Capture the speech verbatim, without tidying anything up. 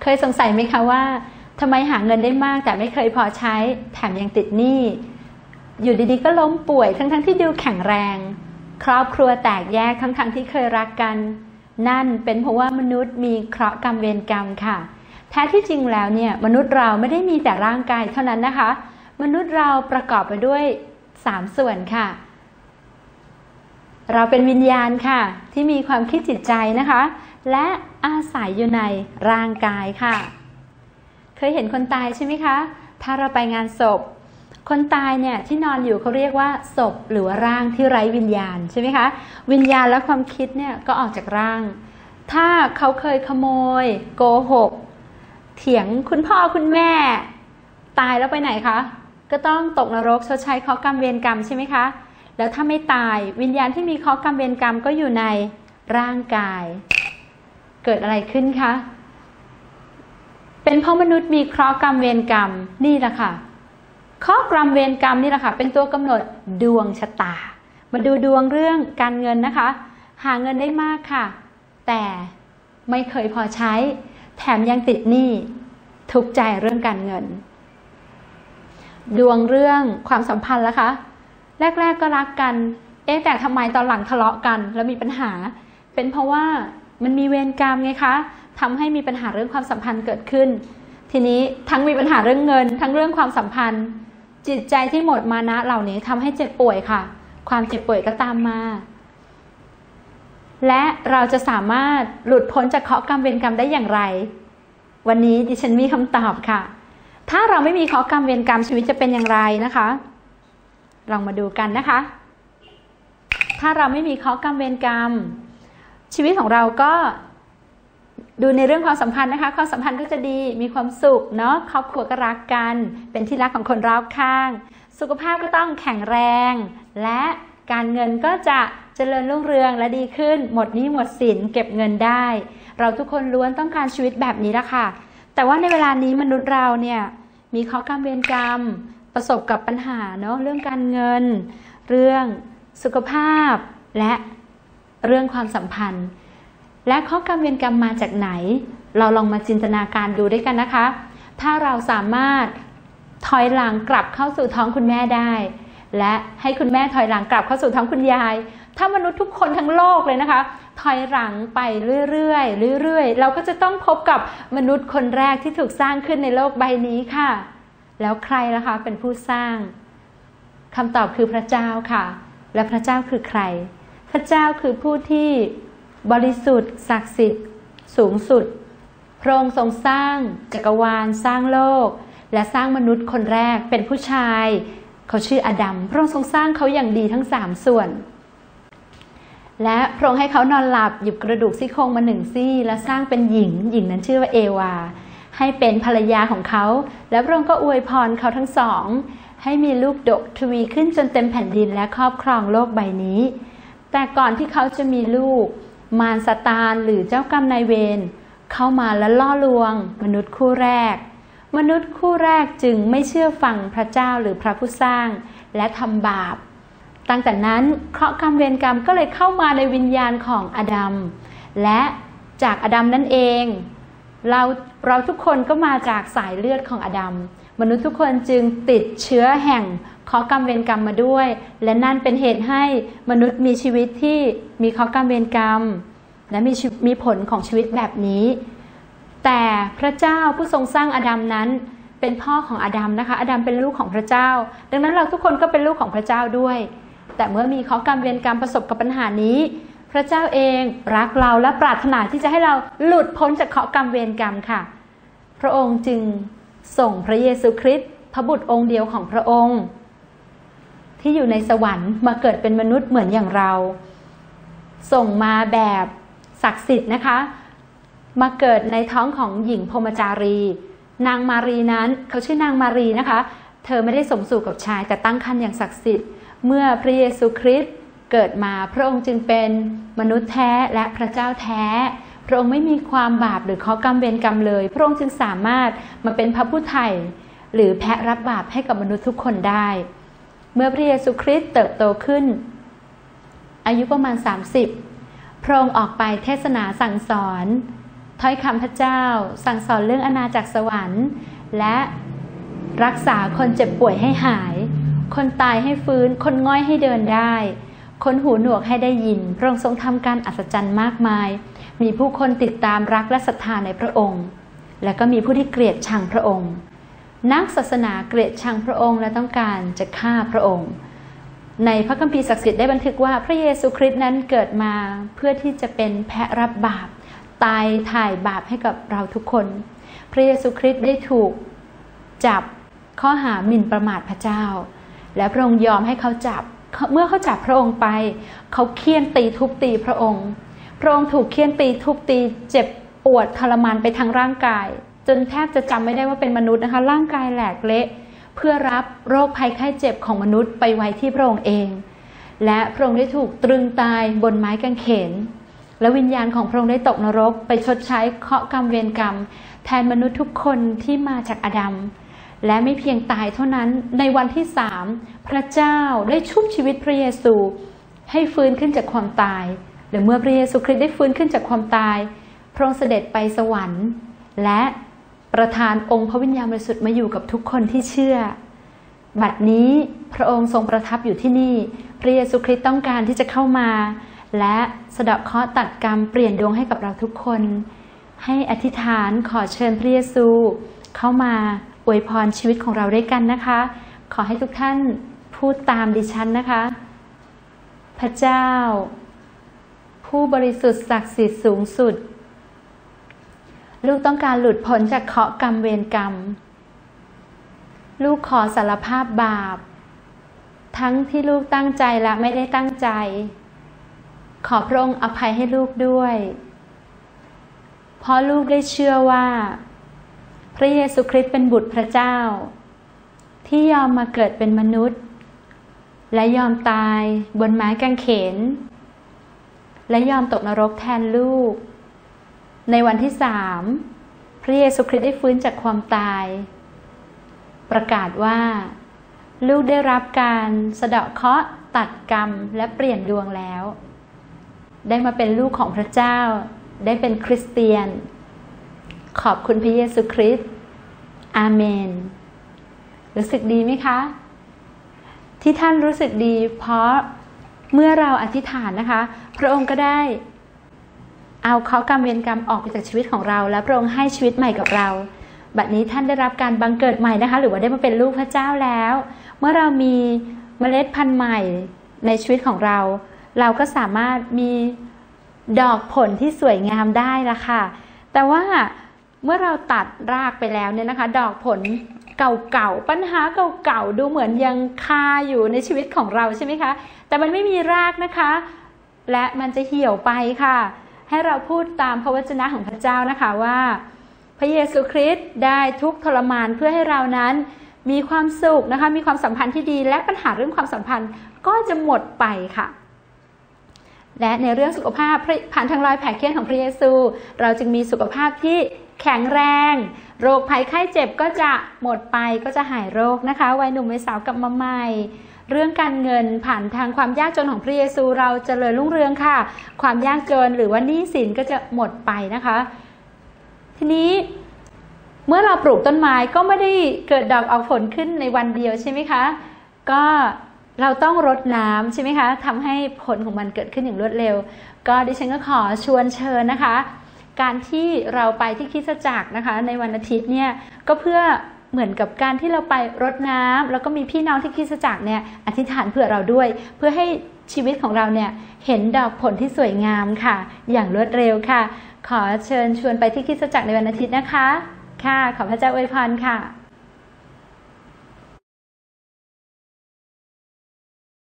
เคยสงสัยไหมคะว่าทำไมหาเงินได้มากแต่ไม่เคยพอใช้แถมยังติดหนี้อยู่ดีๆก็ล้มป่วยทั้งๆที่ดูแข็งแรงครอบครัวแตกแยกทั้งๆที่เคยรักกันนั่นเป็นเพราะว่ามนุษย์มีเคราะห์กรรมเวรกรรมค่ะแท้ที่จริงแล้วเนี่ยมนุษย์เราไม่ได้มีแต่ร่างกายเท่านั้นนะคะมนุษย์เราประกอบไปด้วยสามส่วนค่ะเราเป็นวิญญาณค่ะที่มีความคิดจิตใจนะคะและอาศัยอยู่ในร่างกายค่ะเคยเห็นคนตายใช่ไหมคะถ้าเราไปงานศพคนตายเนี่ยที่นอนอยู่เขาเรียกว่าศพหรือว่าร่างที่ไร้วิญญาณใช่ไหมคะวิญญาณและความคิดเนี่ยก็ออกจากร่างถ้าเขาเคยขโมยโกหกเถียงคุณพ่อคุณแม่ตายแล้วไปไหนคะก็ต้องตกนรกชดใช้เคราะห์กรรมเวรกรรมใช่ไหมคะแล้วถ้าไม่ตายวิญญาณที่มีเคราะห์กรรมเวรกรรมก็อยู่ในร่างกายเกิดอะไรขึ้นคะเป็นเพราะมนุษย์มีเคราะห์กรรมเวรกรรมนี่แหละค่ะเคราะห์กรรมเวรกรรมนี่แหละค่ะเป็นตัวกำหนดดวงชะตามาดูดวงเรื่องการเงินนะคะหาเงินได้มากค่ะแต่ไม่เคยพอใช้แถมยังติดหนี้ทุกข์ใจเรื่องการเงินดวงเรื่องความสัมพันธ์ล่ะคะแรกๆก็รักกันเอ๊ะแต่ทำไมตอนหลังทะเลาะกันแล้วมีปัญหาเป็นเพราะว่ามันมีเวรกรรมไงคะทำให้มีปัญหาเรื่องความสัมพันธ์เกิดขึ้นทีนี้ทั้งมีปัญหาเรื่องเงินทั้งเรื่องความสัมพันธ์จิตใจที่หมดมานะเหล่านี้ทำให้เจ็บป่วยค่ะความเจ็บป่วยก็ตามมาและเราจะสามารถหลุดพ้นจากเคราะห์กรรมเวรกรรมได้อย่างไรวันนี้ดิฉันมีคำตอบค่ะถ้าเราไม่มีเคราะห์กรรมเวรกรรมชีวิตจะเป็นอย่างไรนะคะลองมาดูกันนะคะถ้าเราไม่มีเคราะห์กรรมเวรกรรมชีวิตของเราก็ดูในเรื่องความสัมพันธ์นะคะความสัมพันธ์ก็จะดีมีความสุขเนาะครอบครัวก็รักกันเป็นที่รักของคนรอบข้างสุขภาพก็ต้องแข็งแรงและการเงินก็จะเจริญรุ่งเรืองและดีขึ้นหมดหนี้หมดสินเก็บเงินได้เราทุกคนล้วนต้องการชีวิตแบบนี้ละค่ะแต่ว่าในเวลานี้มนุษย์เราเนี่ยมีเคราะห์กรรมเวรกรรมประสบกับปัญหาเนาะเรื่องการเงินเรื่องสุขภาพและเรื่องความสัมพันธ์และเคราะห์กรรมเวรกรรมมาจากไหนเราลองมาจินตนาการดูด้วยกันนะคะถ้าเราสามารถถอยหลังกลับเข้าสู่ท้องคุณแม่ได้และให้คุณแม่ถอยหลังกลับเข้าสู่ท้องคุณยายถ้ามนุษย์ทุกคนทั้งโลกเลยนะคะถอยหลังไปเรื่อยๆเรื่อยๆเราก็จะต้องพบกับมนุษย์คนแรกที่ถูกสร้างขึ้นในโลกใบนี้ค่ะแล้วใครล่ะคะเป็นผู้สร้างคำตอบคือพระเจ้าค่ะและพระเจ้าคือใครพระเจ้าคือผู้ที่บริสุทธิ์ศักดิ์สิทธิ์สูงสุดพระองค์ทรงสร้างจักรวาลสร้างโลกและสร้างมนุษย์คนแรกเป็นผู้ชายเขาชื่ออาดัมพระองค์ทรงสร้างเขาอย่างดีทั้งสามส่วนและพระองค์ให้เขานอนหลับหยิบกระดูกซี่โครงมาหนึ่งซี่และสร้างเป็นหญิงหญิงนั้นชื่อว่าเอวาให้เป็นภรรยาของเขาและพระองค์ก็อวยพรเขาทั้งสองให้มีลูกดกทวีขึ้นจนเต็มแผ่นดินและครอบครองโลกใบนี้แต่ก่อนที่เขาจะมีลูกมารซาตานหรือเจ้ากรรมนายเวรเข้ามาและล่อลวงมนุษย์คู่แรกมนุษย์คู่แรกจึงไม่เชื่อฟังพระเจ้าหรือพระผู้สร้างและทำบาปตั้งแต่นั้นเคราะห์กรรมเวรกรรมก็เลยเข้ามาในวิญญาณของอาดัมและจากอาดัมนั่นเองเราเราทุกคนก็มาจากสายเลือดของอาดัมมนุษย์ทุกคนจึงติดเชื้อแห่งเคราะห์กรรมเวรกรรมมาด้วยและนั่นเป็นเหตุให้มนุษย์มีชีวิตที่มีเคราะห์กรรมเวรกรรมและมีมีผลของชีวิตแบบนี้แต่พระเจ้าผู้ทรงสร้างอาดัมนั้นเป็นพ่อของอาดัมนะคะอาดัมเป็นลูกของพระเจ้าดังนั้นเราทุกคนก็เป็นลูกของพระเจ้าด้วยแต่เมื่อมีเคราะห์กรรมเวรกรรมประสบกับปัญหานี้พระเจ้าเองรักเราและปรารถนาที่จะให้เราหลุดพ้นจากเคราะห์กรรมเวรกรรมค่ะพระองค์จึงส่งพระเยซูคริสต์พระบุตรองค์เดียวของพระองค์ที่อยู่ในสวรรค์มาเกิดเป็นมนุษย์เหมือนอย่างเราส่งมาแบบศักดิ์สิทธิ์นะคะมาเกิดในท้องของหญิงพรหมจารีนางมารีนั้นเขาชื่อนางมารีนะคะเธอไม่ได้สมสู่กับชายแต่ตั้งครรภ์อย่างศักดิ์สิทธิ์เมื่อพระเยซูคริสต์เกิดมาพระองค์จึงเป็นมนุษย์แท้และพระเจ้าแท้พระองค์ไม่มีความบาปหรือเคราะห์กรรมเวรกรรมเลยพระองค์จึงสามารถมาเป็นพระผู้ไถ่หรือแพะรับบาปให้กับมนุษย์ทุกคนได้เมื่อพระเยซูคริสต์เติบโตขึ้นอายุประมาณสามสิบพระองค์ออกไปเทศนาสั่งสอนถ้อยคำพระเจ้าสั่งสอนเรื่องอาณาจักรสวรรค์และรักษาคนเจ็บป่วยให้หายคนตายให้ฟื้นคนง่อยให้เดินได้คนหูหนวกให้ได้ยินพระองค์ทรงทำการอัศจรรย์มากมายมีผู้คนติดตามรักและศรัทธาในพระองค์และก็มีผู้ที่เกลียดชังพระองค์นักศาสนาเกลียดชังพระองค์และต้องการจะฆ่าพระองค์ในพระคัมภีร์ศักดิ์สิทธิ์ได้บันทึกว่าพระเยซูคริสต์นั้นเกิดมาเพื่อที่จะเป็นแพะรับบาปตายถ่ายบาปให้กับเราทุกคนพระเยซูคริสต์ได้ถูกจับข้อหาหมิ่นประมาทพระเจ้าและพระองค์ยอมให้เขาจับเมื่อเขาจับพระองค์ไปเขาเฆี่ยนตีทุบตีพระองค์พระองค์ถูกเฆี่ยนตีทุบตีเจ็บปวดทรมานไปทั้งร่างกายจนแทบจะจำไม่ได้ว่าเป็นมนุษย์นะคะร่างกายแหลกเละเพื่อรับโรคภัยไข้เจ็บของมนุษย์ไปไว้ที่พระองค์เองและพระองค์ได้ถูกตรึงตายบนไม้กางเขนและวิญญาณของพระองค์ได้ตกนรกไปชดใช้เคราะห์กรรมเวรกรรมแทนมนุษย์ทุกคนที่มาจากอาดัมและไม่เพียงตายเท่านั้นในวันที่สามพระเจ้าได้ชุบชีวิตพระเยซูให้ฟื้นขึ้นจากความตายและเมื่อพระเยซูคริสต์ได้ฟื้นขึ้นจากความตายพระองค์เสด็จไปสวรรค์และประทานองค์พระวิญญาณบริสุทธิ์มาอยู่กับทุกคนที่เชื่อบัดนี้พระองค์ทรงประทับอยู่ที่นี่พระเยซูคริสต์ต้องการที่จะเข้ามาและสะเดาะเคราะห์ตัดกรรมเปลี่ยนดวงให้กับเราทุกคนให้อธิษฐานขอเชิญพระเยซูเข้ามาอวยพรชีวิตของเราด้วยกันนะคะขอให้ทุกท่านพูดตามดิฉันนะคะพระเจ้าผู้บริสุทธิ์ศักดิ์สิทธิ์สูงสุดลูกต้องการหลุดพ้นจากเคราะห์กรรมเวรกรรมลูกขอสารภาพบาปทั้งที่ลูกตั้งใจและไม่ได้ตั้งใจขอพระองค์อภัยให้ลูกด้วยเพราะลูกได้เชื่อว่าพระเยซูคริสต์เป็นบุตรพระเจ้าที่ยอมมาเกิดเป็นมนุษย์และยอมตายบนไม้กางเขนและยอมตกนรกแทนลูกในวันที่สามพระเยซูคริสต์ได้ฟื้นจากความตายประกาศว่าลูกได้รับการสะเดาะเคราะห์ตัดกรรมและเปลี่ยนดวงแล้วได้มาเป็นลูกของพระเจ้าได้เป็นคริสเตียนขอบคุณพระเยซูคริสต์อาเมนรู้สึกดีไหมคะที่ท่านรู้สึกดีเพราะเมื่อเราอธิษฐานนะคะพระองค์ก็ได้เอาเคราะห์กรรมเวรกรรมออกไปจากชีวิตของเราและพระองค์ให้ชีวิตใหม่กับเราบัดนี้ท่านได้รับการบังเกิดใหม่นะคะหรือว่าได้มาเป็นลูกพระเจ้าแล้วเมื่อเรามีเมล็ดพันธุ์ใหม่ในชีวิตของเราเราก็สามารถมีดอกผลที่สวยงามได้ละค่ะแต่ว่าเมื่อเราตัดรากไปแล้วเนี่ยนะคะดอกผลเก่าๆปัญหาเก่าๆดูเหมือนยังคาอยู่ในชีวิตของเราใช่ไหมคะแต่มันไม่มีรากนะคะและมันจะเหี่ยวไปค่ะให้เราพูดตามพระวจนะของพระเจ้านะคะว่าพระเยซูคริสต์ได้ทุกข์ทรมานเพื่อให้เรานั้นมีความสุขนะคะมีความสัมพันธ์ที่ดีและปัญหาเรื่องความสัมพันธ์ก็จะหมดไปค่ะและในเรื่องสุขภาพผ่านทางรอยแผลเคี้ยนของพระเยซูเราจึงมีสุขภาพที่แข็งแรงโรคภัยไข้เจ็บก็จะหมดไปก็จะหายโรคนะคะวัยหนุ่มวัยสาวกลับมาใหม่เรื่องการเงินผ่านทางความยากจนของพระเยซูเราเจริญรุ่งเรืองค่ะความยากจนหรือว่าหนี้สินก็จะหมดไปนะคะทีนี้เมื่อเราปลูกต้นไม้ก็ไม่ได้เกิดดอกออกผลขึ้นในวันเดียวใช่ไหมคะก็เราต้องรดน้ำใช่ไหมคะทำให้ผลของมันเกิดขึ้นอย่างรวดเร็วก็ดิฉันก็ขอชวนเชิญนะคะการที่เราไปที่คริสตจักรนะคะในวันอาทิตย์เนี่ยก็เพื่อเหมือนกับการที่เราไปรดน้ำแล้วก็มีพี่น้องที่คริสตจักรเนี่ยอธิษฐานเผื่อเราด้วยเพื่อให้ชีวิตของเราเนี่ยเห็นดอกผลที่สวยงามค่ะอย่างรวดเร็วค่ะขอเชิญชวนไปที่คริสตจักรในวันอาทิตย์นะคะค่ะขอพระเจ้าอวยพรค่ะ